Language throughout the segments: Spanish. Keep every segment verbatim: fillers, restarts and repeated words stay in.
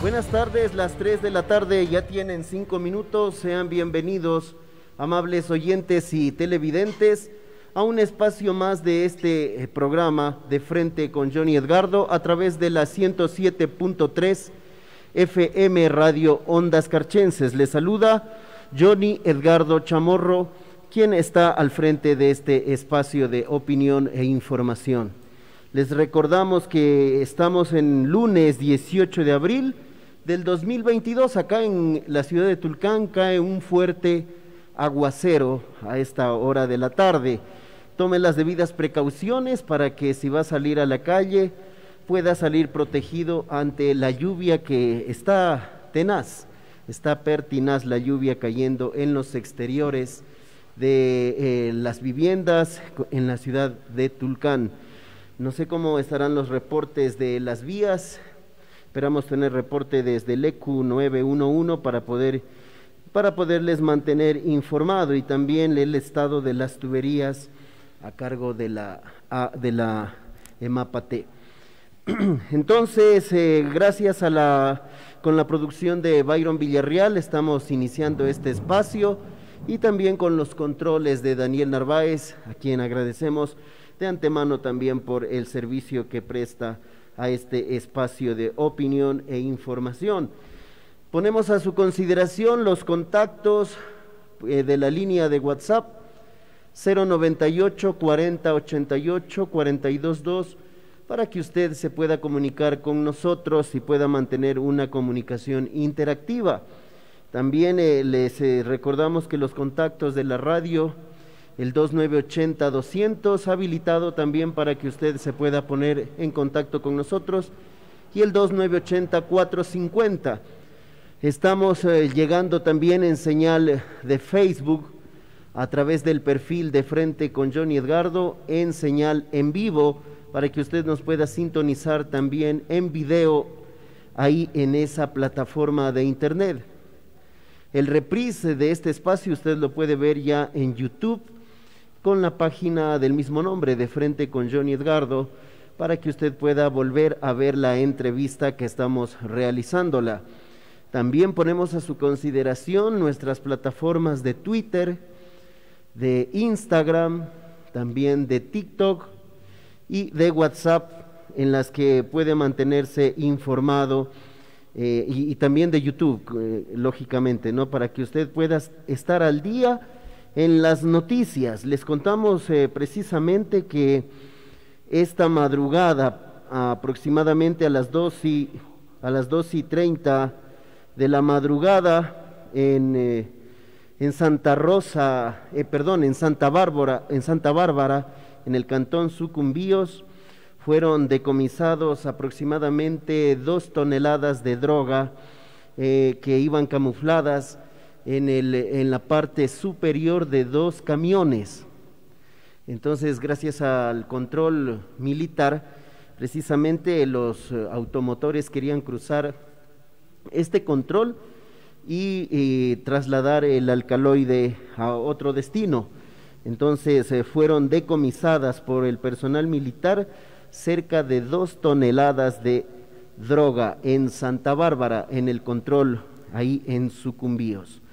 Buenas tardes, las tres de la tarde ya tienen cinco minutos. Sean bienvenidos, amables oyentes y televidentes, a un espacio más de este programa de Frente con Johnny Edgardo a través de la ciento siete punto tres F M Radio Ondas Carchenses. Les saluda Johnny Edgardo Chamorro, quien está al frente de este espacio de opinión e información. Les recordamos que estamos en lunes dieciocho de abril del dos mil veintidós. Acá en la ciudad de Tulcán cae un fuerte aguacero a esta hora de la tarde. Tome las debidas precauciones para que si va a salir a la calle pueda salir protegido ante la lluvia que está tenaz, está pertinaz la lluvia cayendo en los exteriores de eh, las viviendas en la ciudad de Tulcán. No sé cómo estarán los reportes de las vías. Esperamos tener reporte desde el E Q nueve uno uno para poder para poderles mantener informado, y también el estado de las tuberías a cargo de la a, de la EMAPATE. Entonces, eh, gracias a la con la producción de Byron Villarreal estamos iniciando este espacio, y también con los controles de Daniel Narváez, a quien agradecemos de antemano también por el servicio que presta a este espacio de opinión e información. Ponemos a su consideración los contactos eh, de la línea de WhatsApp cero noventa y ocho, cuarenta, ochenta y ocho, cuarenta y dos dos, para que usted se pueda comunicar con nosotros y pueda mantener una comunicación interactiva. También eh, les eh, recordamos que los contactos de la radio, el dos nueve ochenta doscientos, habilitado también para que usted se pueda poner en contacto con nosotros, y el dos nueve ochenta cuatrocientos cincuenta. Estamos eh, llegando también en señal de Facebook a través del perfil de Frente con Johnny Edgardo, en señal en vivo, para que usted nos pueda sintonizar también en video ahí en esa plataforma de internet. El reprise de este espacio usted lo puede ver ya en YouTube con la página del mismo nombre, de Frente con Johnny Edgardo, para que usted pueda volver a ver la entrevista que estamos realizándola. También ponemos a su consideración nuestras plataformas de Twitter, de Instagram, también de TikTok y de WhatsApp, en las que puede mantenerse informado, eh, y, y también de YouTube, eh, lógicamente, ¿no? Para que usted pueda estar al día en las noticias. Les contamos eh, precisamente que esta madrugada, aproximadamente a las dos y a las dos y treinta de la madrugada, en eh, en Santa Rosa, eh, perdón, en Santa Bárbara, en Santa Bárbara, en el cantón Sucumbíos, fueron decomisados aproximadamente dos toneladas de droga eh, que iban camufladas en el en la parte superior de dos camiones. Entonces, gracias al control militar, precisamente los eh, automotores querían cruzar este control y, y trasladar el alcaloide a otro destino. Entonces eh, fueron decomisadas por el personal militar cerca de dos toneladas de droga en Santa Bárbara, en el control ahí en Sucumbíos.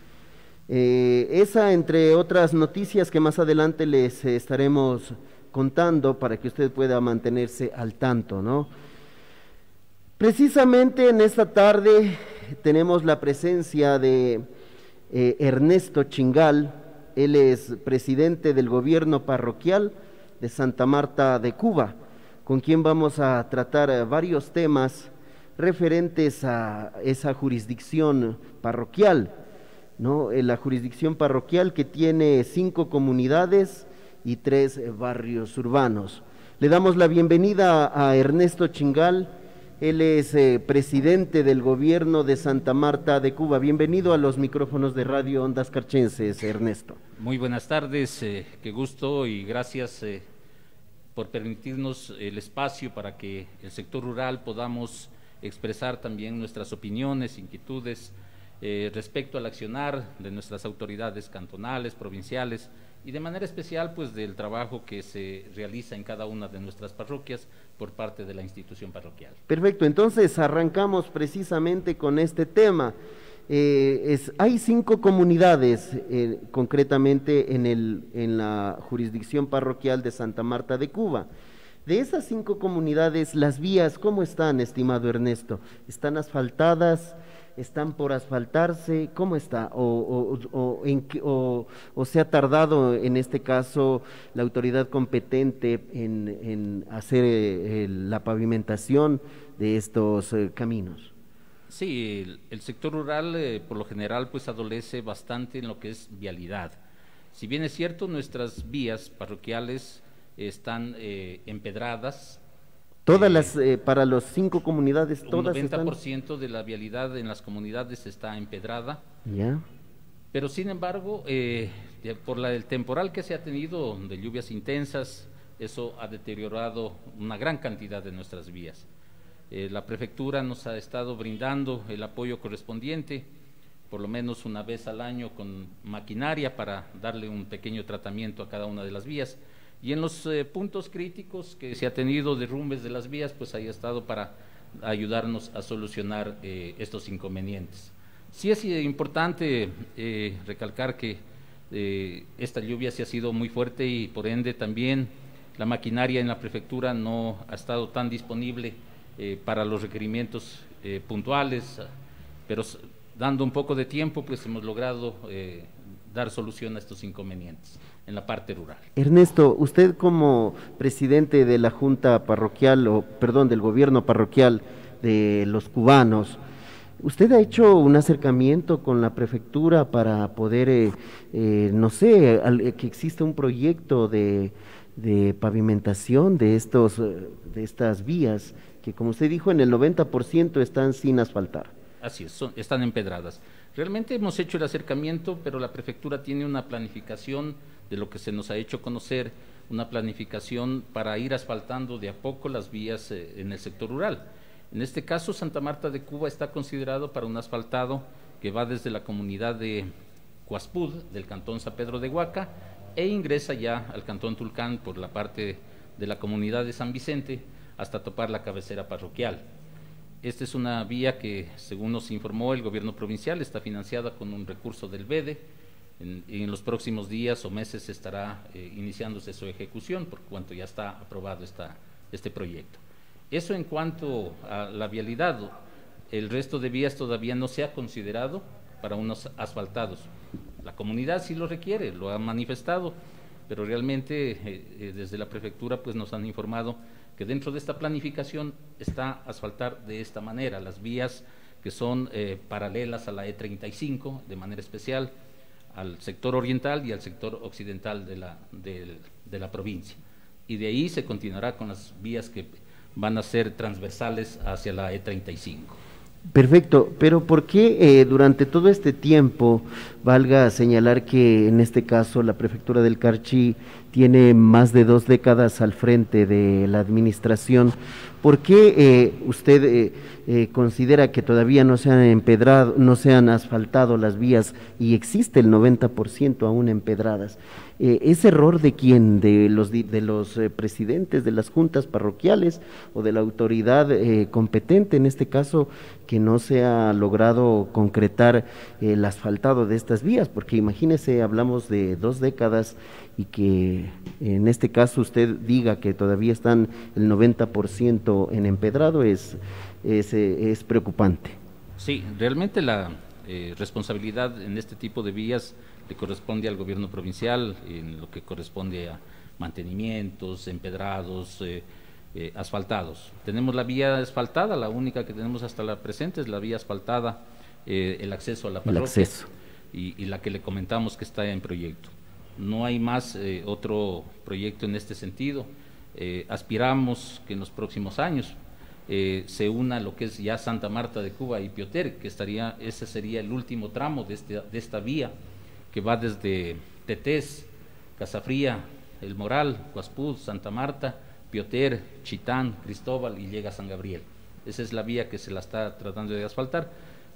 Eh, esa, entre otras noticias que más adelante les eh, estaremos contando para que usted pueda mantenerse al tanto, ¿no? Precisamente en esta tarde tenemos la presencia de eh, Ernesto Chingal. Él es presidente del gobierno parroquial de Santa Marta de Cuba, con quien vamos a tratar varios temas referentes a esa jurisdicción parroquial, ¿no? La jurisdicción parroquial que tiene cinco comunidades y tres barrios urbanos. Le damos la bienvenida a Ernesto Chingal. Él es eh, presidente del gobierno de Santa Marta de Cuba. Bienvenido a los micrófonos de Radio Ondas Carchenses, Ernesto. Muy buenas tardes, eh, qué gusto y gracias eh, por permitirnos el espacio para que el sector rural podamos expresar también nuestras opiniones, inquietudes eh, respecto al accionar de nuestras autoridades cantonales, provinciales y de manera especial pues del trabajo que se realiza en cada una de nuestras parroquias por parte de la institución parroquial. Perfecto, entonces arrancamos precisamente con este tema. Eh, es, hay cinco comunidades eh, concretamente en, el, en la jurisdicción parroquial de Santa Marta de Cuba. De esas cinco comunidades, las vías, ¿cómo están, estimado Ernesto? ¿Están asfaltadas? ¿Están por asfaltarse? ¿Cómo está? ¿O, o, o, en qué, o, o se ha tardado en este caso la autoridad competente en, en hacer eh, la pavimentación de estos eh, caminos? Sí, el, el sector rural eh, por lo general pues adolece bastante en lo que es vialidad. Si bien es cierto, nuestras vías parroquiales están eh, empedradas. Todas eh, las, eh, para las cinco comunidades, todas un noventa por ciento están... de la vialidad en las comunidades está empedrada. Ya. Pero sin embargo, eh, por la, el temporal que se ha tenido de lluvias intensas, eso ha deteriorado una gran cantidad de nuestras vías. Eh, la prefectura nos ha estado brindando el apoyo correspondiente, por lo menos una vez al año con maquinaria para darle un pequeño tratamiento a cada una de las vías. Y en los eh, puntos críticos que se ha tenido derrumbes de las vías, pues ahí ha estado para ayudarnos a solucionar eh, estos inconvenientes. Sí es eh, importante eh, recalcar que eh, esta lluvia sí ha sido muy fuerte y por ende también la maquinaria en la prefectura no ha estado tan disponible eh, para los requerimientos eh, puntuales, pero dando un poco de tiempo pues hemos logrado eh, dar solución a estos inconvenientes en la parte rural. Ernesto, usted como presidente de la Junta Parroquial, o perdón, del gobierno parroquial de los cubanos, ¿usted ha hecho un acercamiento con la prefectura para poder, eh, eh, no sé, al, que existe un proyecto de, de pavimentación de, estos, de estas vías que, como usted dijo, en el noventa por ciento están sin asfaltar? Así es, son, están empedradas. Realmente hemos hecho el acercamiento, pero la prefectura tiene una planificación de lo que se nos ha hecho conocer, una planificación para ir asfaltando de a poco las vías eh, en el sector rural. En este caso, Santa Marta de Cuba está considerado para un asfaltado que va desde la comunidad de Cuaspud, del cantón San Pedro de Huaca, e ingresa ya al cantón Tulcán por la parte de la comunidad de San Vicente hasta topar la cabecera parroquial. Esta es una vía que, según nos informó el gobierno provincial, está financiada con un recurso del B E D E. En, en los próximos días o meses estará eh, iniciándose su ejecución, por cuanto ya está aprobado esta, este proyecto. Eso en cuanto a la vialidad. El resto de vías todavía no se ha considerado para unos asfaltados. La comunidad sí lo requiere, lo ha manifestado, pero realmente eh, eh, desde la prefectura pues nos han informado que dentro de esta planificación está asfaltar de esta manera las vías que son eh, paralelas a la E treinta y cinco, de manera especial al sector oriental y al sector occidental de la, de, de la provincia. Y de ahí se continuará con las vías que van a ser transversales hacia la E treinta y cinco. Perfecto, pero ¿por qué eh, durante todo este tiempo, valga señalar que en este caso la prefectura del Carchi tiene más de dos décadas al frente de la administración, ¿por qué eh, usted eh, eh, considera que todavía no se han empedrado, no se han asfaltado las vías y existe el noventa por ciento aún empedradas? Eh, ¿Es error de quién? ¿De los, de los eh, presidentes de las juntas parroquiales o de la autoridad eh, competente en este caso, que no se ha logrado concretar eh, el asfaltado de estas vías? Porque imagínese, hablamos de dos décadas y que en este caso usted diga que todavía están el noventa por ciento en empedrado, es, es, es preocupante. Sí, realmente la eh, responsabilidad en este tipo de vías le corresponde al gobierno provincial, en lo que corresponde a mantenimientos, empedrados, eh, eh, asfaltados. Tenemos la vía asfaltada, la única que tenemos hasta la presente es la vía asfaltada, eh, el acceso a la parroquia. El acceso. Y, y la que le comentamos que está en proyecto. No hay más eh, otro proyecto en este sentido. Eh, aspiramos que en los próximos años eh, se una lo que es ya Santa Marta de Cuba y Pioter, que estaría, ese sería el último tramo de, este, de esta vía, que va desde Tetés, Casafría, El Moral, Cuaspud, Santa Marta, Pioter, Chitán, Cristóbal y llega a San Gabriel. Esa es la vía que se la está tratando de asfaltar.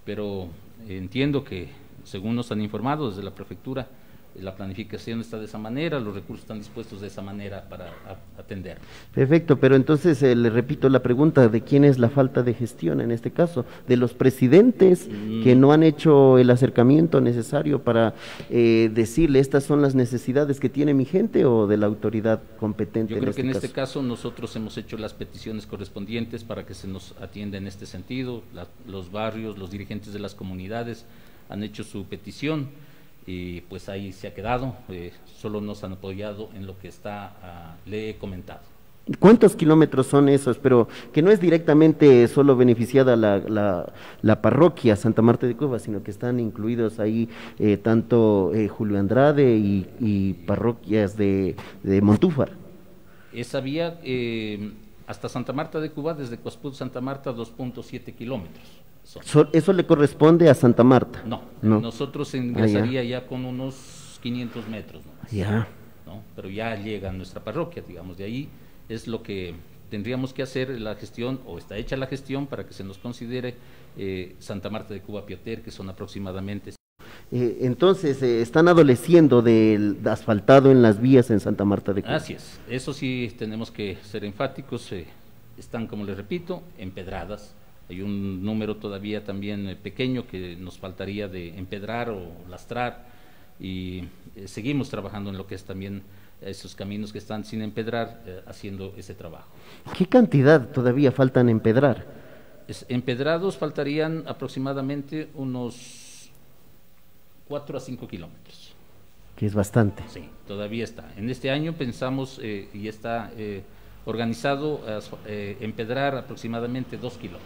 pero entiendo que, según nos han informado desde la prefectura, la planificación está de esa manera, los recursos están dispuestos de esa manera para a, atender. Perfecto, pero entonces eh, le repito la pregunta, ¿de quién es la falta de gestión en este caso? ¿De los presidentes mm. que no han hecho el acercamiento necesario para eh, decirle estas son las necesidades que tiene mi gente, o de la autoridad competente? Yo creo en que este en caso? este caso nosotros hemos hecho las peticiones correspondientes para que se nos atienda en este sentido, la, los barrios, los dirigentes de las comunidades han hecho su petición, y pues ahí se ha quedado, eh, solo nos han apoyado en lo que está, uh, le he comentado. ¿Cuántos kilómetros son esos? Pero que no es directamente solo beneficiada la, la, la parroquia Santa Marta de Cuba, sino que están incluidos ahí eh, tanto eh, Julio Andrade y, y parroquias de, de Montúfar. Esa vía eh, hasta Santa Marta de Cuba, desde Cosput Santa Marta, dos punto siete kilómetros. So, ¿Eso le corresponde a Santa Marta? No, no. nosotros ingresaría ah, ya. ya con unos quinientos metros nomás, ya. ¿no? Pero ya llega a nuestra parroquia, digamos, de ahí es lo que tendríamos que hacer la gestión, o está hecha la gestión para que se nos considere eh, Santa Marta de Cuba Pioter, que son aproximadamente... Eh, entonces, eh, ¿están adoleciendo del asfaltado en las vías en Santa Marta de Cuba? Así es, eso sí tenemos que ser enfáticos, eh, están, como les repito, empedradas. Hay un número todavía también eh, pequeño que nos faltaría de empedrar o lastrar, y eh, seguimos trabajando en lo que es también esos caminos que están sin empedrar, eh, haciendo ese trabajo. ¿Qué cantidad todavía faltan empedrar? Es, empedrados faltarían aproximadamente unos cuatro a cinco kilómetros. Que es bastante. Sí, todavía está. En este año pensamos eh, y está eh, organizado eh, empedrar aproximadamente dos kilómetros.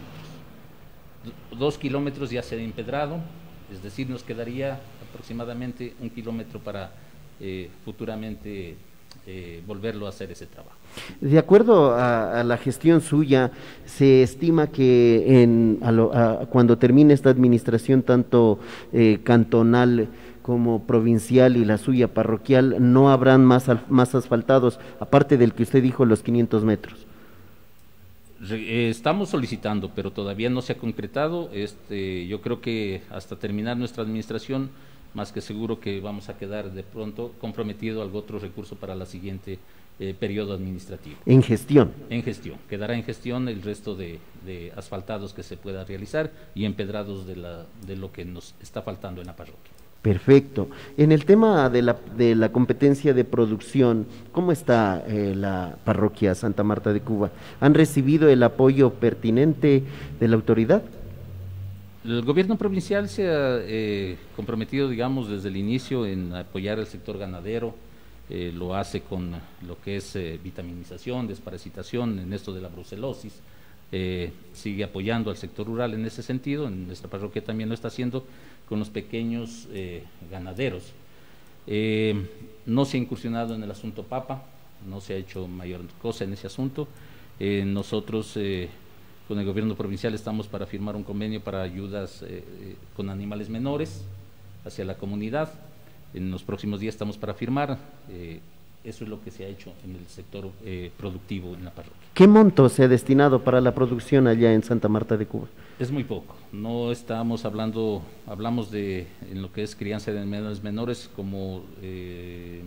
Dos kilómetros ya se ha empedrado, es decir, nos quedaría aproximadamente un kilómetro para eh, futuramente eh, volverlo a hacer ese trabajo. De acuerdo a, a la gestión suya, se estima que en, a lo, a, cuando termine esta administración, tanto eh, cantonal como provincial y la suya parroquial, no habrán más, más asfaltados, aparte del que usted dijo, los quinientos metros. Estamos solicitando, pero todavía no se ha concretado. Este, yo creo que hasta terminar nuestra administración, más que seguro que vamos a quedar de pronto comprometido algún otro recurso para la siguiente eh, periodo administrativo. En gestión. En gestión. Quedará en gestión el resto de, de asfaltados que se pueda realizar y empedrados de, la, de lo que nos está faltando en la parroquia. Perfecto. En el tema de la, de la competencia de producción, ¿cómo está eh, la parroquia Santa Marta de Cuba? ¿Han recibido el apoyo pertinente de la autoridad? El gobierno provincial se ha eh, comprometido, digamos, desde el inicio en apoyar al sector ganadero, eh, lo hace con lo que es eh, vitaminización, desparasitación, en esto de la brucelosis, eh, sigue apoyando al sector rural en ese sentido, en nuestra parroquia también lo está haciendo con los pequeños eh, ganaderos. Eh, no se ha incursionado en el asunto papa, no se ha hecho mayor cosa en ese asunto. Eh, nosotros eh, con el gobierno provincial estamos para firmar un convenio para ayudas eh, con animales menores hacia la comunidad. En los próximos días estamos para firmar. Eh, eso es lo que se ha hecho en el sector eh, productivo en la parroquia. ¿Qué monto se ha destinado para la producción allá en Santa Marta de Cuba? Es muy poco, no estamos hablando, hablamos de, en lo que es crianza de animales menores, como eh,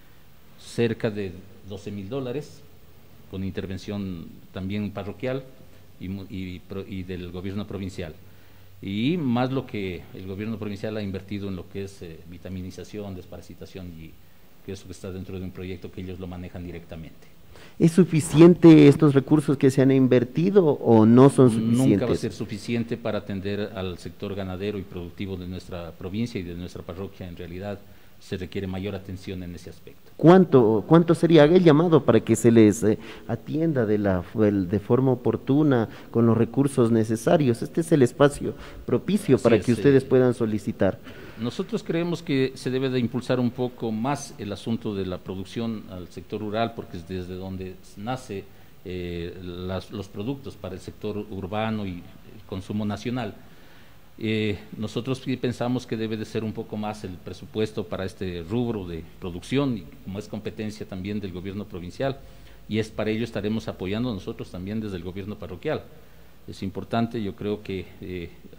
cerca de doce mil dólares, con intervención también parroquial y, y, y del gobierno provincial. Y más lo que el gobierno provincial ha invertido en lo que es eh, vitaminización, desparasitación, y que eso que está dentro de un proyecto que ellos lo manejan directamente. ¿Es suficiente estos recursos que se han invertido o no son suficientes? Nunca va a ser suficiente para atender al sector ganadero y productivo de nuestra provincia y de nuestra parroquia. En realidad se requiere mayor atención en ese aspecto. ¿Cuánto, cuánto sería? Haga el llamado para que se les eh, atienda de, la, de forma oportuna, con los recursos necesarios. Este es el espacio propicio Así para es, que ustedes eh, puedan solicitar. Nosotros creemos que se debe de impulsar un poco más el asunto de la producción al sector rural, porque es desde donde nace eh, las, los productos para el sector urbano y el consumo nacional. Eh, nosotros pensamos que debe de ser un poco más el presupuesto para este rubro de producción, y como es competencia también del gobierno provincial, y es para ello estaremos apoyando nosotros también desde el gobierno parroquial. Es importante, yo creo que eh,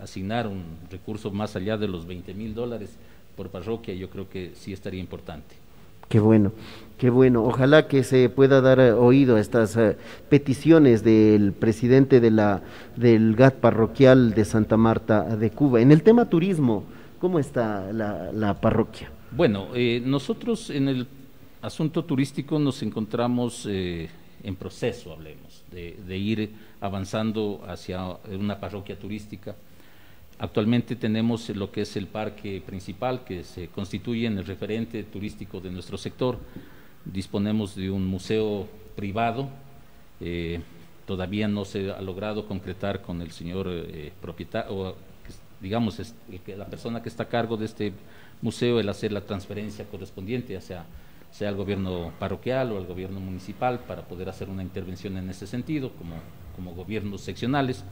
asignar un recurso más allá de los veinte mil dólares por parroquia, yo creo que sí estaría importante. Qué bueno, qué bueno. Ojalá que se pueda dar eh, oído a estas eh, peticiones del presidente de la, del G A T parroquial de Santa Marta de Cuba. En el tema turismo, ¿cómo está la, la parroquia? Bueno, eh, nosotros en el asunto turístico nos encontramos eh, en proceso, hablemos, de, de ir avanzando hacia una parroquia turística. Actualmente tenemos lo que es el parque principal, que se constituye en el referente turístico de nuestro sector. Disponemos de un museo privado, eh, todavía no se ha logrado concretar con el señor eh, propietario, o digamos, es, el que, la persona que está a cargo de este museo, el hacer la transferencia correspondiente, ya sea, sea al gobierno parroquial o al gobierno municipal, para poder hacer una intervención en ese sentido, como, como gobiernos seccionales.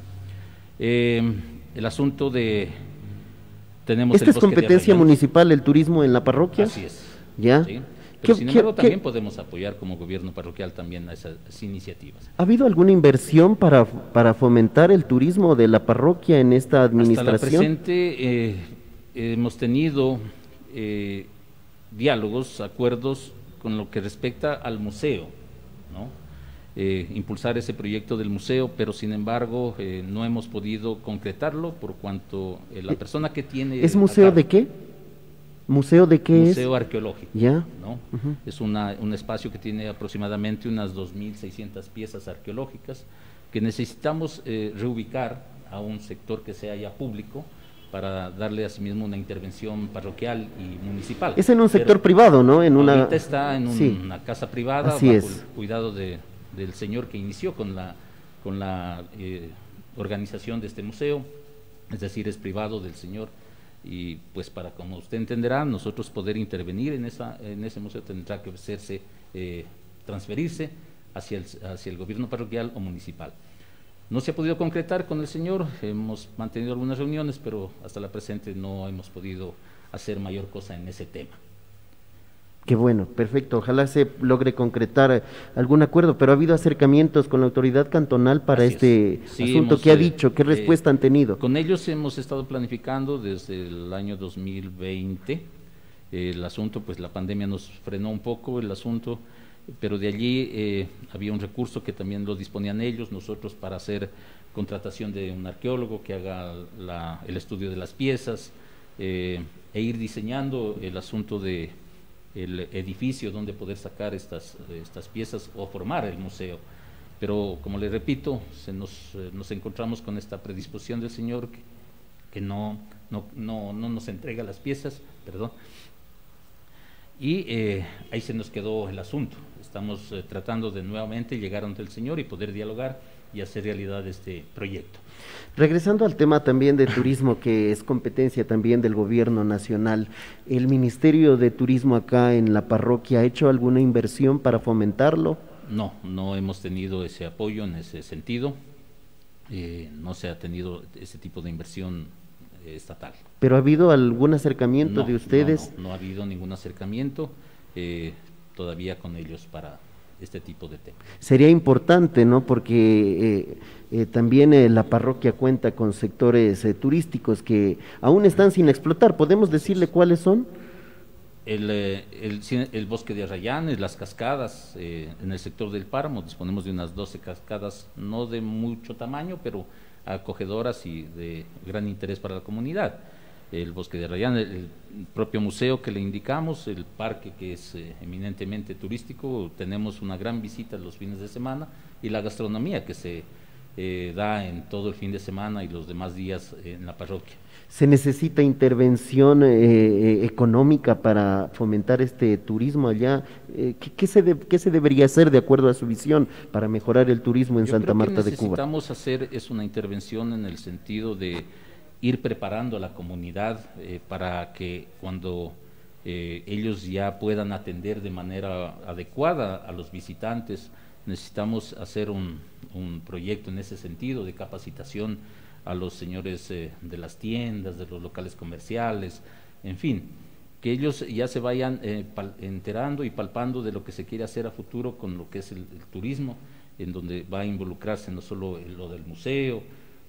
Eh, el asunto de tenemos ¿Esta el es bosque de competencia Arrayanes. municipal, el turismo en la parroquia? Así es. ¿Ya? ¿Sí? Pero sin ¿Qué- embargo qué- también qué- podemos apoyar como gobierno parroquial también a esas, esas iniciativas. ¿Ha habido alguna inversión para, para fomentar el turismo de la parroquia en esta Hasta la administración? presente eh, hemos tenido eh, diálogos, acuerdos con lo que respecta al museo, ¿no? Eh, impulsar ese proyecto del museo, pero sin embargo eh, no hemos podido concretarlo por cuanto eh, la persona que tiene... ¿Es museo acá, de qué? ¿Museo de qué Museo es? arqueológico, Ya. ¿no? Ujú. Es una, un espacio que tiene aproximadamente unas dos mil seiscientas piezas arqueológicas que necesitamos eh, reubicar a un sector que sea ya público para darle asimismo una intervención parroquial y municipal. Es en un sector Pero privado, ¿no? En una... ahorita está en un- Sí. una casa privada Así bajo es. el cuidado de, del señor que inició con la, con la eh, organización de este museo, es decir, es privado del señor. Y pues para, como usted entenderá, nosotros poder intervenir en, esa, en ese museo tendrá que hacerse, eh, transferirse hacia el, hacia el gobierno parroquial o municipal. No se ha podido concretar con el señor, hemos mantenido algunas reuniones, pero hasta la presente no hemos podido hacer mayor cosa en ese tema. Qué bueno, perfecto. Ojalá se logre concretar algún acuerdo, pero ha habido acercamientos con la autoridad cantonal para Así este es. Sí, asunto. hemos, ¿Qué ha eh, dicho? ¿Qué eh, respuesta han tenido? Con ellos hemos estado planificando desde el año dos mil veinte. Eh, el asunto, pues la pandemia nos frenó un poco el asunto, pero de allí eh, había un recurso que también lo disponían ellos, nosotros, para hacer contratación de un arqueólogo que haga la, el estudio de las piezas eh, e ir diseñando el asunto de el edificio donde poder sacar estas, estas piezas o formar el museo. Pero como le repito, se nos, eh, nos encontramos con esta predisposición del señor que, que no, no, no, no nos entrega las piezas, perdón, y eh, ahí se nos quedó el asunto. Estamos eh, tratando de nuevamente llegar ante el señor y poder dialogar y hacer realidad este proyecto. Regresando al tema también de turismo, que es competencia también del gobierno nacional, ¿el Ministerio de Turismo acá en la parroquia ha hecho alguna inversión para fomentarlo? No, no hemos tenido ese apoyo en ese sentido, eh, no se ha tenido ese tipo de inversión eh, estatal. ¿Pero ha habido algún acercamiento No, de ustedes? No, no, no ha habido ningún acercamiento eh, todavía con ellos para este tipo de temas. Sería importante, ¿no? Porque eh, eh, también eh, la parroquia cuenta con sectores eh, turísticos que aún están sin explotar. ¿Podemos decirle cuáles son? El, eh, el, el bosque de Arrayanes, las cascadas, eh, en el sector del páramo disponemos de unas doce cascadas, no de mucho tamaño, pero acogedoras y de gran interés para la comunidad. El bosque de Arrayanes, el propio museo que le indicamos, el parque que es eh, eminentemente turístico, tenemos una gran visita los fines de semana, y la gastronomía que se eh, da en todo el fin de semana y los demás días eh, en la parroquia. ¿Se necesita intervención eh, eh, económica para fomentar este turismo allá? Eh, ¿qué, qué, se de, ¿Qué se debería hacer de acuerdo a su visión para mejorar el turismo en Yo Santa creo Marta que de Cuba? necesitamos hacer es una intervención en el sentido de ir preparando a la comunidad eh, para que cuando eh, ellos ya puedan atender de manera adecuada a los visitantes, necesitamos hacer un, un proyecto en ese sentido de capacitación a los señores eh, de las tiendas, de los locales comerciales, en fin, que ellos ya se vayan eh, pal, enterando y palpando de lo que se quiere hacer a futuro con lo que es el, el turismo, en donde va a involucrarse no solo lo del museo,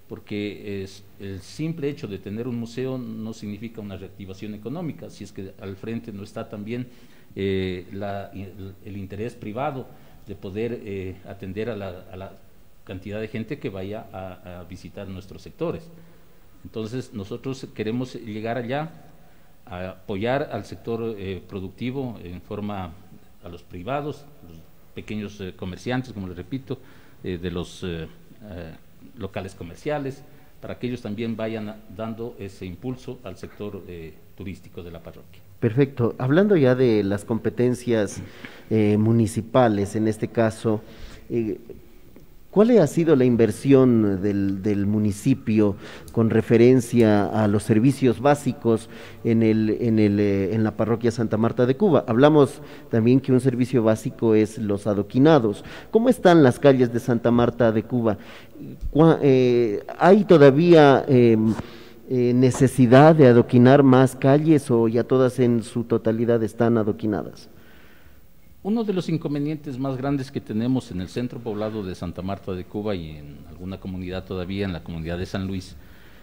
porque es, el simple hecho de tener un museo no significa una reactivación económica, si es que al frente no está también eh, la, el, el interés privado de poder eh, atender a la, a la cantidad de gente que vaya a, a visitar nuestros sectores. Entonces nosotros queremos llegar allá a apoyar al sector eh, productivo en forma a los privados, los pequeños eh, comerciantes, como les repito, eh, de los eh, eh, locales comerciales, para que ellos también vayan a, dando ese impulso al sector eh, turístico de la parroquia. Perfecto. Hablando ya de las competencias eh, municipales, en este caso, eh, ¿cuál ha sido la inversión del, del municipio con referencia a los servicios básicos en, el, en, el, eh, en la parroquia Santa Marta de Cuba? Hablamos también que un servicio básico es los adoquinados. ¿Cómo están las calles de Santa Marta de Cuba? Eh, ¿Hay todavía eh, eh, necesidad de adoquinar más calles o ya todas en su totalidad están adoquinadas? Uno de los inconvenientes más grandes que tenemos en el centro poblado de Santa Marta de Cuba y en alguna comunidad todavía, en la comunidad de San Luis,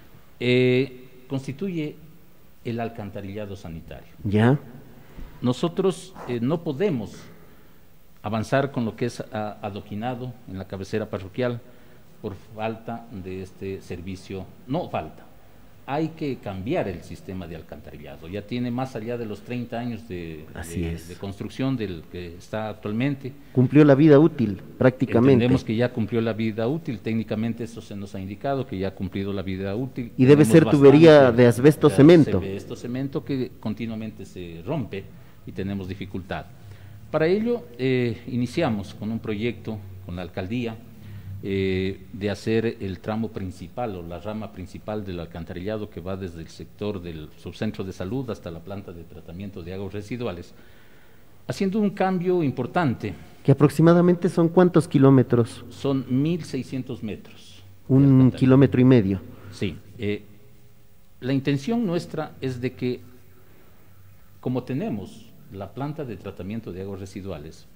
eh, constituye el alcantarillado sanitario. ¿Ya? Nosotros eh, no podemos avanzar con lo que es a, adoquinado en la cabecera parroquial por falta de este servicio, no falta. Hay que cambiar el sistema de alcantarillado, ya tiene más allá de los treinta años de, de, de construcción del que está actualmente. Cumplió la vida útil prácticamente. Entendemos que ya cumplió la vida útil, técnicamente eso se nos ha indicado, que ya ha cumplido la vida útil. Y debe ser tubería de asbesto cemento. De asbesto cemento que continuamente se rompe y tenemos dificultad. Para ello eh, iniciamos con un proyecto con la alcaldía, Eh, de hacer el tramo principal o la rama principal del alcantarillado que va desde el sector del subcentro de salud hasta la planta de tratamiento de aguas residuales, haciendo un cambio importante. ¿Que aproximadamente son cuántos kilómetros? Son mil seiscientos metros. Un kilómetro y medio. Sí. Eh, la intención nuestra es de que, como tenemos la planta de tratamiento de aguas residuales,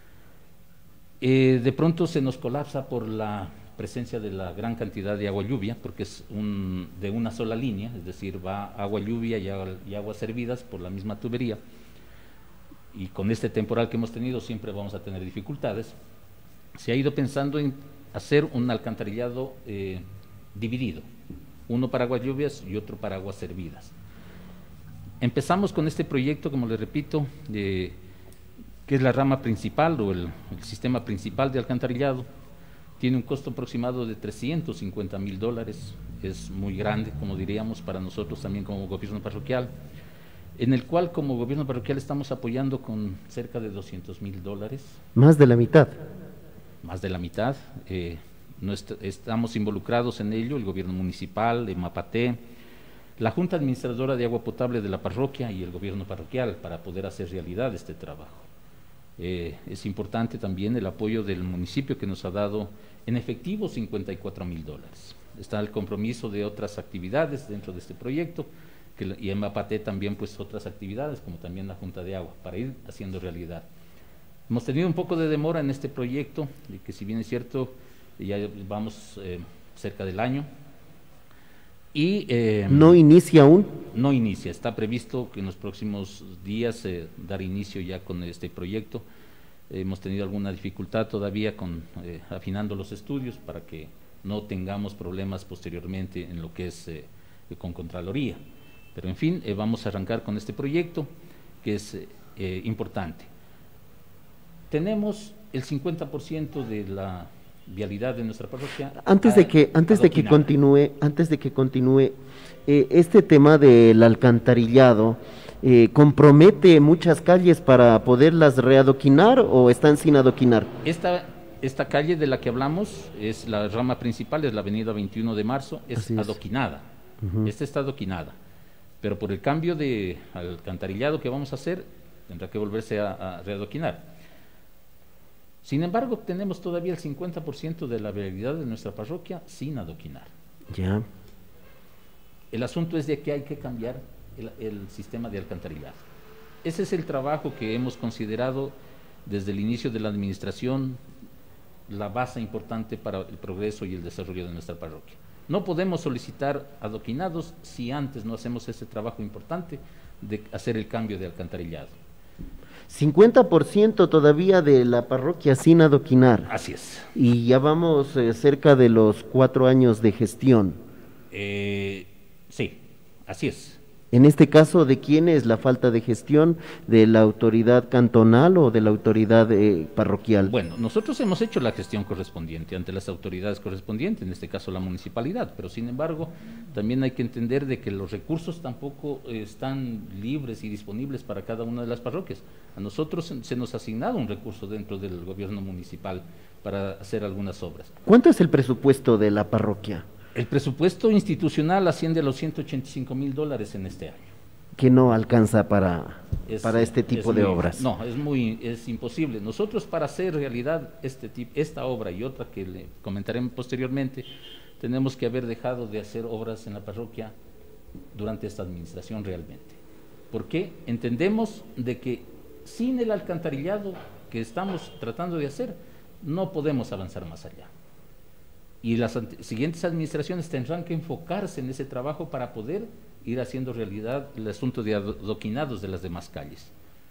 Eh, de pronto se nos colapsa por la presencia de la gran cantidad de agua lluvia, porque es un, de una sola línea, es decir, va agua lluvia y, agua, y aguas servidas por la misma tubería, y con este temporal que hemos tenido siempre vamos a tener dificultades. Se ha ido pensando en hacer un alcantarillado eh, dividido, uno para aguas lluvias y otro para aguas servidas. Empezamos con este proyecto, como les repito, de eh, que es la rama principal o el, el sistema principal de alcantarillado. Tiene un costo aproximado de trescientos cincuenta mil dólares, es muy grande, como diríamos, para nosotros también como gobierno parroquial, en el cual como gobierno parroquial estamos apoyando con cerca de doscientos mil dólares. Más de la mitad. Más de la mitad. Eh, no est estamos involucrados en ello, el gobierno municipal, el Mapate, la Junta Administradora de Agua Potable de la parroquia y el gobierno parroquial para poder hacer realidad este trabajo. Eh, es importante también el apoyo del municipio que nos ha dado en efectivo cincuenta y cuatro mil dólares. Está el compromiso de otras actividades dentro de este proyecto que, y en Mapate también pues otras actividades como también la Junta de Agua para ir haciendo realidad. Hemos tenido un poco de demora en este proyecto, y que si bien es cierto ya vamos eh, cerca del año. Y, eh, ¿No inicia aún? No inicia, está previsto que en los próximos días eh, dar inicio ya con este proyecto. Eh, hemos tenido alguna dificultad todavía con eh, afinando los estudios para que no tengamos problemas posteriormente en lo que es eh, con Contraloría. Pero en fin, eh, vamos a arrancar con este proyecto que es eh, importante. Tenemos el cincuenta por ciento de la vialidad de nuestra parroquia. Antes de que antes de que continúe, antes de que continúe eh, este tema del alcantarillado eh, compromete muchas calles para poderlas readoquinar o están sin adoquinar. Esta esta calle de la que hablamos es la rama principal, es la avenida veintiuno de marzo, es, es. adoquinada. Uh-huh. Esta está adoquinada, pero por el cambio de alcantarillado que vamos a hacer tendrá que volverse a, a readoquinar. Sin embargo, tenemos todavía el cincuenta por ciento de la vialidad de nuestra parroquia sin adoquinar. Ya. El asunto es de que hay que cambiar el, el sistema de alcantarillado. Ese es el trabajo que hemos considerado desde el inicio de la administración la base importante para el progreso y el desarrollo de nuestra parroquia. No podemos solicitar adoquinados si antes no hacemos ese trabajo importante de hacer el cambio de alcantarillado. cincuenta por ciento todavía de la parroquia sin adoquinar. Así es. Y ya vamos eh, cerca de los cuatro años de gestión. Eh, sí, así es. En este caso, ¿de quién es la falta de gestión? ¿De la autoridad cantonal o de la autoridad eh, parroquial? Bueno, nosotros hemos hecho la gestión correspondiente ante las autoridades correspondientes, en este caso la municipalidad, pero sin embargo también hay que entender de que los recursos tampoco eh, están libres y disponibles para cada una de las parroquias. A nosotros se nos ha asignado un recurso dentro del gobierno municipal para hacer algunas obras. ¿Cuánto es el presupuesto de la parroquia? El presupuesto institucional asciende a los ciento ochenta y cinco mil dólares en este año. Que no alcanza para, Es, para este tipo es de muy, obras. No, es muy, es imposible. Nosotros para hacer realidad este tip, esta obra y otra que le comentaré posteriormente, tenemos que haber dejado de hacer obras en la parroquia durante esta administración realmente. Porque entendemos de que sin el alcantarillado que estamos tratando de hacer, no podemos avanzar más allá. Y las siguientes administraciones tendrán que enfocarse en ese trabajo para poder ir haciendo realidad el asunto de adoquinados de las demás calles.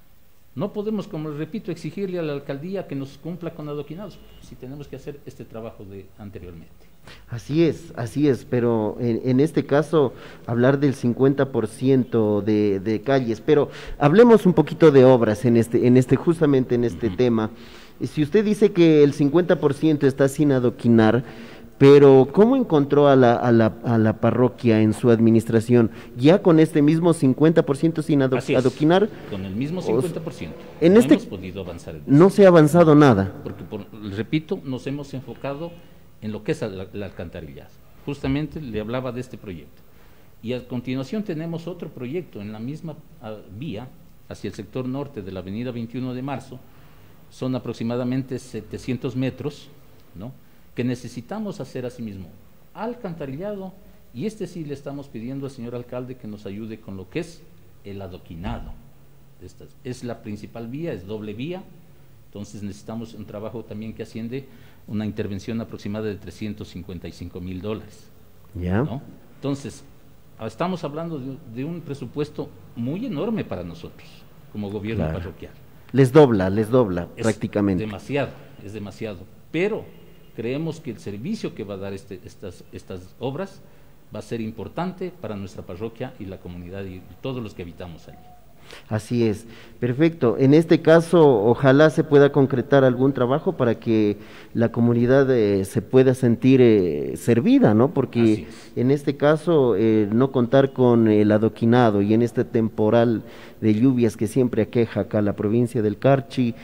No podemos, como les repito, exigirle a la alcaldía que nos cumpla con adoquinados, si tenemos que hacer este trabajo de anteriormente. Así es, así es, pero en, en este caso hablar del cincuenta por ciento de, de calles, pero hablemos un poquito de obras en este, en este, justamente en este uh-huh. tema. Si usted dice que el cincuenta por ciento está sin adoquinar, pero ¿cómo encontró a la, a, la, a la parroquia en su administración? ¿Ya con este mismo cincuenta por ciento sin ado adoquinar? Con el mismo cincuenta por ciento. En no este, hemos podido avanzar. En no se ha avanzado nada. Porque, por, repito, nos hemos enfocado en lo que es la, la alcantarillado. Justamente le hablaba de este proyecto. Y a continuación tenemos otro proyecto en la misma uh, vía, hacia el sector norte de la avenida veintiuno de marzo, son aproximadamente setecientos metros, ¿no?, que necesitamos hacer asimismo alcantarillado, y este sí le estamos pidiendo al señor alcalde que nos ayude con lo que es el adoquinado. Esta es la principal vía, es doble vía, entonces necesitamos un trabajo también que asciende una intervención aproximada de trescientos cincuenta y cinco mil dólares. ¿Ya? ¿No? Entonces, estamos hablando de, de un presupuesto muy enorme para nosotros, como gobierno claro. parroquial. Les dobla, les dobla es prácticamente. Demasiado, es demasiado, pero creemos que el servicio que va a dar este, estas, estas obras va a ser importante para nuestra parroquia y la comunidad y todos los que habitamos allí. Así es, perfecto. En este caso, ojalá se pueda concretar algún trabajo para que la comunidad eh, se pueda sentir eh, servida, ¿no? Porque en este caso, eh, no contar con el adoquinado y en este temporal de lluvias que siempre aqueja acá la provincia del Carchi,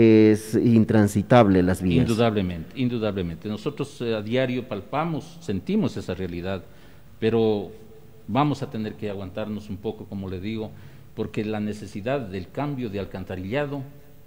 es intransitable las vías. Indudablemente, indudablemente. Nosotros eh, a diario palpamos, sentimos esa realidad, pero vamos a tener que aguantarnos un poco, como le digo, porque la necesidad del cambio de alcantarillado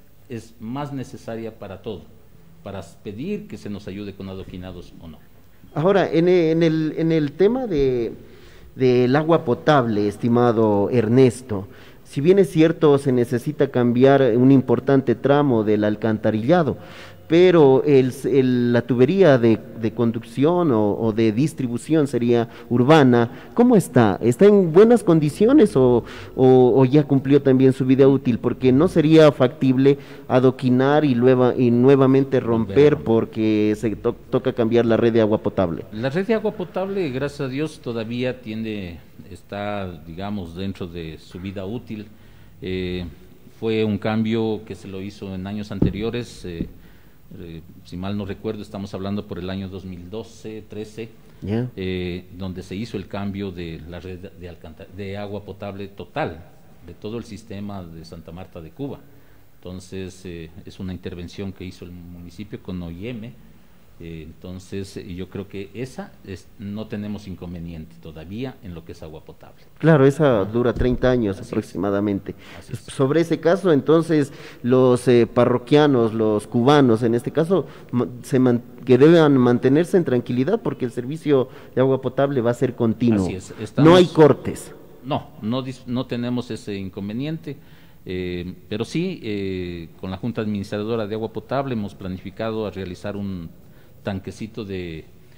es más necesaria para todo, para pedir que se nos ayude con adoquinados o no. Ahora, en el, en el, en el tema de del agua potable, estimado Ernesto, si bien es cierto se necesita cambiar un importante tramo del alcantarillado, pero el, el, la tubería de, de conducción o, o de distribución sería urbana, ¿cómo está? ¿Está en buenas condiciones o, o, o ya cumplió también su vida útil? Porque no sería factible adoquinar y, nueva, y nuevamente romper porque se to toca cambiar la red de agua potable. La red de agua potable, gracias a Dios, todavía tiene, está, digamos, dentro de su vida útil. Eh, fue un cambio que se lo hizo en años anteriores, eh, Eh, si mal no recuerdo, estamos hablando por el año dos mil doce, trece, yeah. eh, donde se hizo el cambio de la red de, de, de agua potable total, de todo el sistema de Santa Marta de Cuba. Entonces, eh, es una intervención que hizo el municipio con O I M, eh, entonces eh, yo creo que esa es, no tenemos inconveniente todavía en lo que es agua potable. Claro, esa dura treinta años Así aproximadamente. Es. Sobre ese caso, entonces, los eh, parroquianos, los cubanos, en este caso, se man que deben mantenerse en tranquilidad porque el servicio de agua potable va a ser continuo. Así es. Estamos, no hay cortes. No, no, no tenemos ese inconveniente. Eh, pero sí, eh, con la Junta Administradora de Agua Potable hemos planificado a realizar un tanquecito de,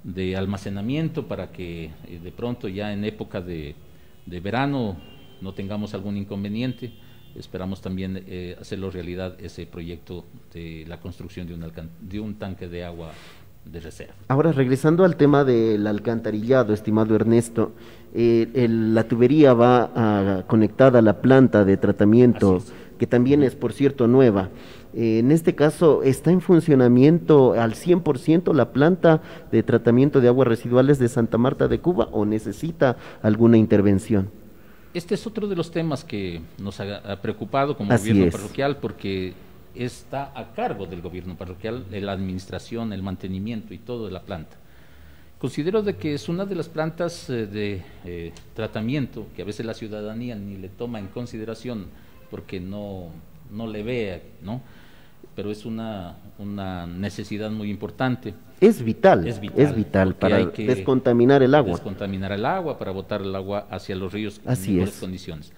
de almacenamiento para que eh, de pronto ya en época de, de verano no tengamos algún inconveniente. Esperamos también eh, hacerlo realidad ese proyecto de la construcción de un, de un tanque de agua de reserva. Ahora, regresando al tema del alcantarillado, estimado Ernesto, eh, el, la tubería va a, conectada a la planta de tratamiento, que también es, por cierto, nueva. Eh, en este caso, ¿está en funcionamiento al cien por ciento la planta de tratamiento de aguas residuales de Santa Marta de Cuba o necesita alguna intervención? Este es otro de los temas que nos ha, ha preocupado como Así gobierno es. parroquial, porque está a cargo del gobierno parroquial la administración, el mantenimiento y todo de la planta. Considero de que es una de las plantas eh, de eh, tratamiento que a veces la ciudadanía ni le toma en consideración porque no, no le ve, ¿no? Pero es una, una necesidad muy importante. Es vital, es vital, es vital para hay que descontaminar el agua. Descontaminar el agua, para botar el agua hacia los ríos Así en mejores es. condiciones.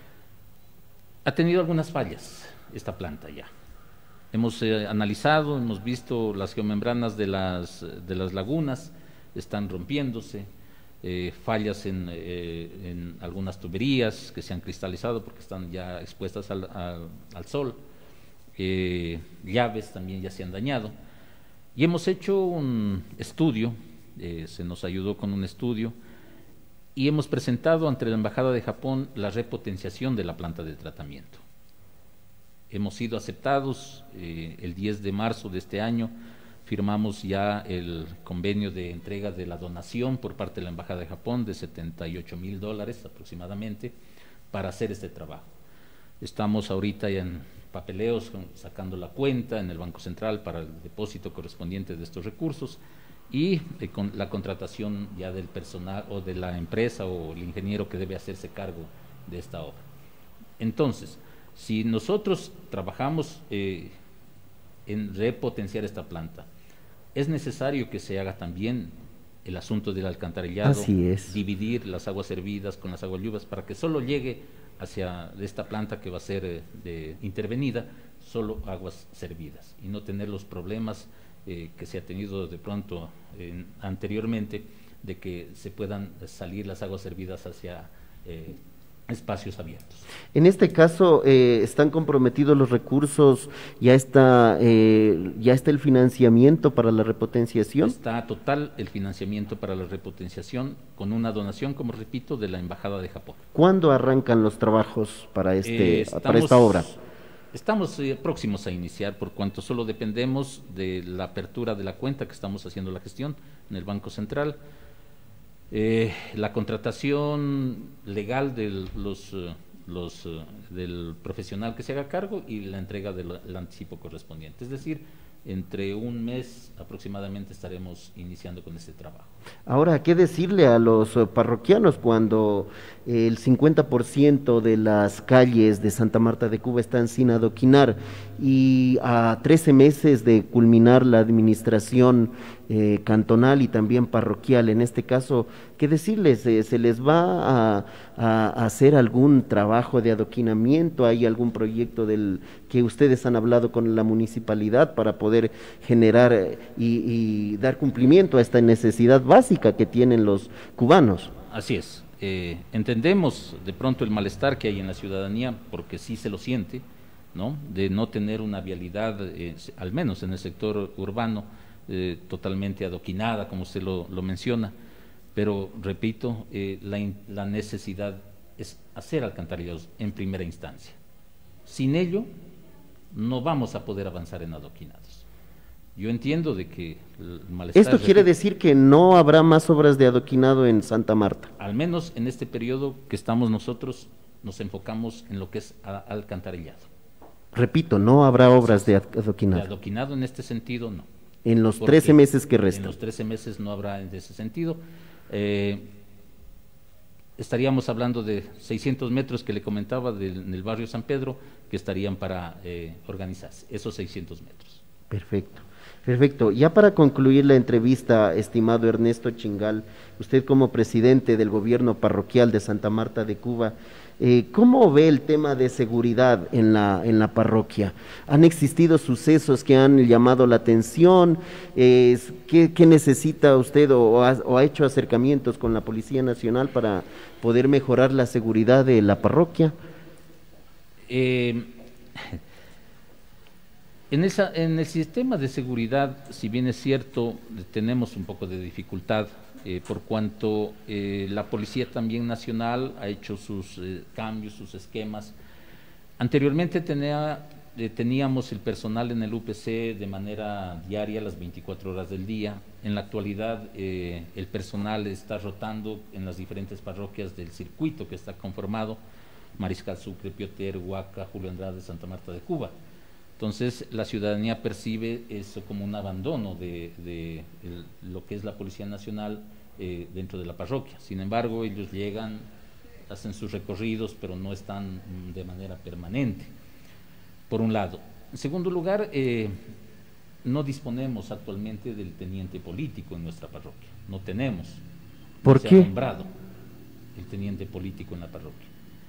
Ha tenido algunas fallas esta planta ya. Hemos eh, analizado, hemos visto las geomembranas de las, de las lagunas, están rompiéndose, eh, fallas en, eh, en algunas tuberías que se han cristalizado porque están ya expuestas al, al, al sol, eh, llaves también ya se han dañado. Y hemos hecho un estudio, eh, se nos ayudó con un estudio, y hemos presentado ante la Embajada de Japón la repotenciación de la planta de tratamiento. Hemos sido aceptados, eh, el diez de marzo de este año firmamos ya el convenio de entrega de la donación por parte de la Embajada de Japón de setenta y ocho mil dólares aproximadamente para hacer este trabajo. Estamos ahorita en papeleos, sacando la cuenta en el Banco Central para el depósito correspondiente de estos recursos y eh, con la contratación ya del personal o de la empresa o el ingeniero que debe hacerse cargo de esta obra. Entonces, si nosotros trabajamos eh, en repotenciar esta planta, es necesario que se haga también el asunto del alcantarillado, Así es. dividir las aguas hervidas con las aguas lluvias para que solo llegue hacia esta planta que va a ser eh, de, intervenida, solo aguas servidas y no tener los problemas eh, que se ha tenido de pronto eh, anteriormente de que se puedan salir las aguas servidas hacia eh, espacios abiertos. En este caso, eh, ¿están comprometidos los recursos? ¿Ya está, eh, ya está el financiamiento para la repotenciación? Está total el financiamiento para la repotenciación con una donación, como repito, de la Embajada de Japón. ¿Cuándo arrancan los trabajos para, este, Eh, estamos, para esta obra? Estamos eh, próximos a iniciar, por cuanto solo dependemos de la apertura de la cuenta que estamos haciendo la gestión en el Banco Central. Eh, la contratación legal de los, uh, los, uh, del profesional que se haga cargo y la entrega del anticipo correspondiente. Es decir, entre un mes aproximadamente estaremos iniciando con este trabajo. Ahora, ¿qué decirle a los uh, parroquianos cuando eh, el cincuenta por ciento de las calles de Santa Marta de Cuba están sin adoquinar y a trece meses de culminar la administración eh, cantonal y también parroquial? En este caso, ¿qué decirles? Eh, ¿Se les va a, a, a hacer algún trabajo de adoquinamiento? ¿Hay algún proyecto del que ustedes han hablado con la municipalidad para poder generar eh, y, y dar cumplimiento a esta necesidad básica que tienen los cubanos? Así es. Eh, entendemos de pronto el malestar que hay en la ciudadanía, porque sí se lo siente, ¿no? De no tener una vialidad, eh, al menos en el sector urbano, eh, totalmente adoquinada, como usted lo, lo menciona. Pero, repito, eh, la, la necesidad es hacer alcantarillados en primera instancia. Sin ello, no vamos a poder avanzar en adoquinados. Yo entiendo de que el malestar... Esto quiere decir que no habrá más obras de adoquinado en Santa Marta. Al menos en este periodo que estamos nosotros, nos enfocamos en lo que es a, alcantarillado. Repito, no habrá obras de adoquinado. De adoquinado en este sentido, no. En los Porque trece meses que restan. En los trece meses no habrá en ese sentido. Eh, estaríamos hablando de seiscientos metros que le comentaba del, en el barrio San Pedro, que estarían para eh, organizarse, esos seiscientos metros. Perfecto. Perfecto. Ya para concluir la entrevista, estimado Ernesto Chingal, usted como presidente del gobierno parroquial de Santa Marta de Cuba, Eh, ¿Cómo ve el tema de seguridad en la, en la parroquia? ¿Han existido sucesos que han llamado la atención? Eh, ¿qué, ¿Qué necesita usted o, o, ha, o ha hecho acercamientos con la Policía Nacional para poder mejorar la seguridad de la parroquia? Eh, en, esa, en el sistema de seguridad, si bien es cierto, tenemos un poco de dificultad, Eh, por cuanto eh, la Policía también Nacional ha hecho sus eh, cambios, sus esquemas. Anteriormente tenía, eh, teníamos el personal en el U P C de manera diaria, las veinticuatro horas del día. En la actualidad eh, el personal está rotando en las diferentes parroquias del circuito que está conformado: Mariscal Sucre, Pioter, Huaca, Julio Andrade, Santa Marta de Cuba. Entonces la ciudadanía percibe eso como un abandono de, de el, lo que es la Policía Nacional eh, dentro de la parroquia. Sin embargo, ellos llegan, hacen sus recorridos, pero no están de manera permanente, por un lado. En segundo lugar, eh, no disponemos actualmente del teniente político en nuestra parroquia. No tenemos. ¿Por no qué? Se ha nombrado el teniente político en la parroquia.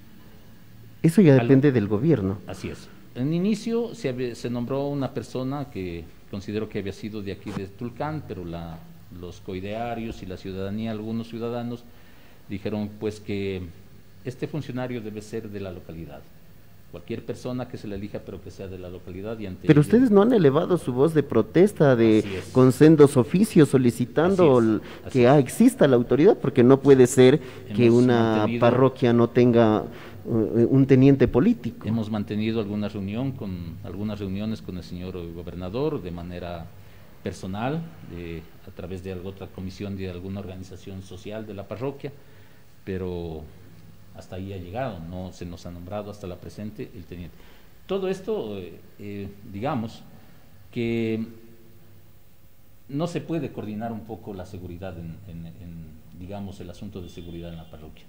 Eso ya Algo, depende del gobierno. Así es. En inicio se, había, se nombró una persona que considero que había sido de aquí de Tulcán, pero la, los coidearios y la ciudadanía, algunos ciudadanos, dijeron pues que este funcionario debe ser de la localidad. Cualquier persona que se le elija, pero que sea de la localidad. Y ante pero ello, ustedes no han elevado su voz de protesta, de con sendos oficios solicitando así es, así que ah, exista la autoridad, porque no puede ser que Hemos una parroquia no tenga un teniente político. Hemos mantenido alguna reunión con algunas reuniones con el señor gobernador de manera personal, de, a través de otra comisión de alguna organización social de la parroquia, pero hasta ahí ha llegado, no se nos ha nombrado hasta la presente el teniente. Todo esto, eh, eh, digamos, que no se puede coordinar un poco la seguridad en, en, en, digamos, el asunto de seguridad en la parroquia.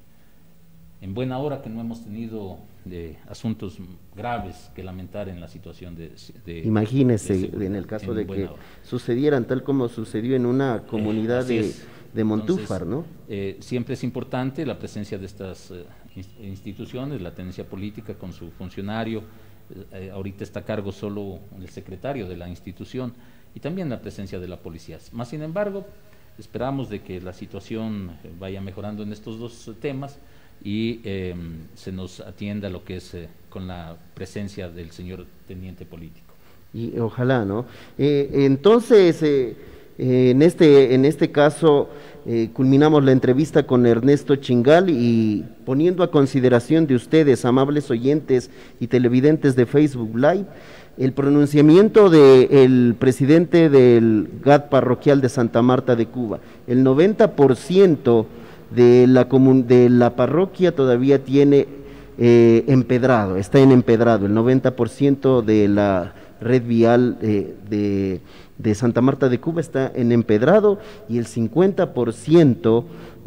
En buena hora que no hemos tenido de asuntos graves que lamentar en la situación de, de imagínese de en el caso en de que hora. sucedieran tal como sucedió en una comunidad eh, de, de Montúfar. Entonces, ¿no? Eh, siempre es importante la presencia de estas eh, instituciones, la tenencia política con su funcionario, eh, ahorita está a cargo solo el secretario de la institución, y también la presencia de la policía. Más sin embargo, esperamos de que la situación vaya mejorando en estos dos temas y eh, se nos atienda lo que es eh, con la presencia del señor teniente político. Y ojalá, ¿no? Eh, entonces, eh, eh, en, este, en este caso, eh, culminamos la entrevista con Ernesto Chingal y poniendo a consideración de ustedes, amables oyentes y televidentes de Facebook Live, el pronunciamiento del presidente del G A D parroquial de Santa Marta de Cuba. El noventa por ciento de la, de la parroquia todavía tiene eh, empedrado, está en empedrado, el noventa por ciento de la red vial eh, de, de Santa Marta de Cuba está en empedrado y el cincuenta por ciento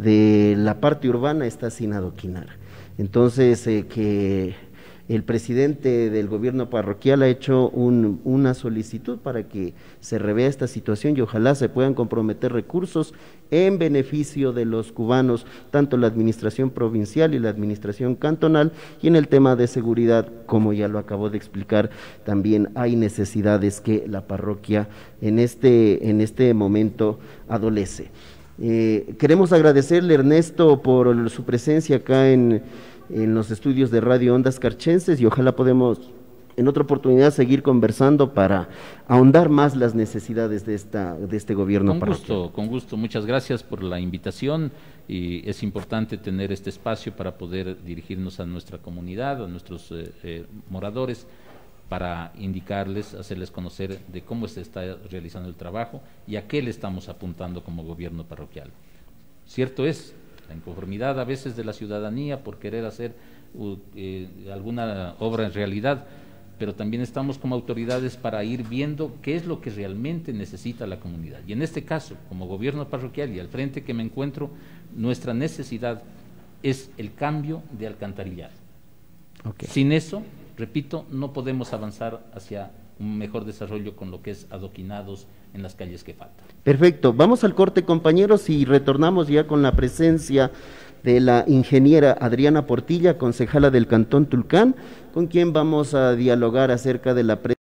de la parte urbana está sin adoquinar. Entonces, eh, que el presidente del gobierno parroquial ha hecho un, una solicitud para que se revea esta situación y ojalá se puedan comprometer recursos en beneficio de los cubanos, tanto la administración provincial y la administración cantonal, y en el tema de seguridad, como ya lo acabo de explicar, también hay necesidades que la parroquia en este, en este momento adolece. Eh, queremos agradecerle, Ernesto, por su presencia acá en en los estudios de Radio Ondas Carchenses y ojalá podemos en otra oportunidad seguir conversando para ahondar más las necesidades de esta de este gobierno con parroquial. gusto, con gusto, muchas gracias por la invitación y es importante tener este espacio para poder dirigirnos a nuestra comunidad, a nuestros eh, eh, moradores, para indicarles, hacerles conocer de cómo se está realizando el trabajo y a qué le estamos apuntando como gobierno parroquial. Cierto es, la inconformidad a veces de la ciudadanía por querer hacer uh, eh, alguna obra en realidad, pero también estamos como autoridades para ir viendo qué es lo que realmente necesita la comunidad. Y en este caso, como gobierno parroquial y al frente que me encuentro, nuestra necesidad es el cambio de alcantarillado. Okay. Sin eso, repito, no podemos avanzar hacia un mejor desarrollo con lo que es adoquinados en las calles que faltan. Perfecto, vamos al corte, compañeros, y retornamos ya con la presencia de la ingeniera Adriana Portilla, concejala del Cantón Tulcán, con quien vamos a dialogar acerca de la